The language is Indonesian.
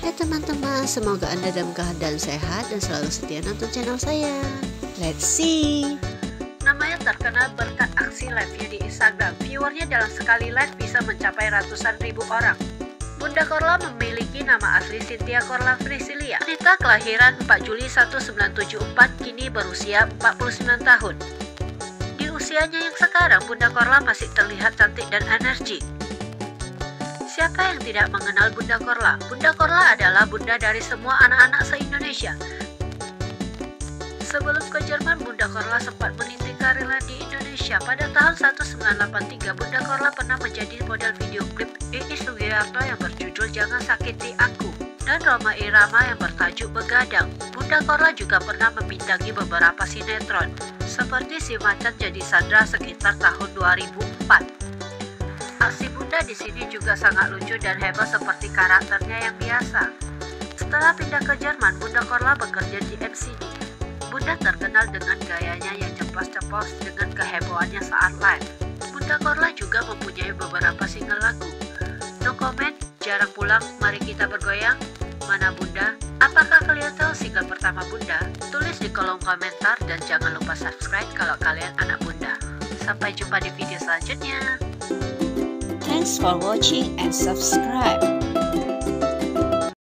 Hai teman-teman, semoga Anda dalam keadaan sehat dan selalu setia nonton channel saya. Let's see. Namanya terkenal berkat aksi live-nya di Instagram. Viewernya dalam sekali live bisa mencapai ratusan ribu orang. Bunda Korla memiliki nama asli Cynthia Korla Frisilia. Wanita kelahiran 4 Juli 1974, kini berusia 49 tahun. Di usianya yang sekarang, Bunda Korla masih terlihat cantik dan energik. Siapa yang tidak mengenal Bunda Korla? Bunda Korla adalah bunda dari semua anak-anak se-Indonesia. Sebelum ke Jerman, Bunda Korla sempat meniti karirnya di Indonesia. Pada tahun 1983, Bunda Korla pernah menjadi model video klip Iis Sugiarto yang berjudul Jangan Sakiti Aku dan Rhoma Irama yang bertajuk Begadang. Bunda Korla juga pernah membintangi beberapa sinetron, seperti Si Macan Jadi Sandra sekitar tahun 2004. Aksi Bunda di sini juga sangat lucu dan heboh seperti karakternya yang biasa. Setelah pindah ke Jerman, Bunda Korla bekerja di MCD. Bunda terkenal dengan gayanya yang ceplos-ceplos dengan kehebohannya saat live. Bunda Korla juga mempunyai beberapa single lagu. No Comment, Jarang Pulang, Mari Kita Bergoyang, Mana Bunda. Apakah kalian tahu single pertama Bunda? Tulis di kolom komentar dan jangan lupa subscribe kalau kalian anak Bunda. Sampai jumpa di video selanjutnya. Thanks for watching and subscribe.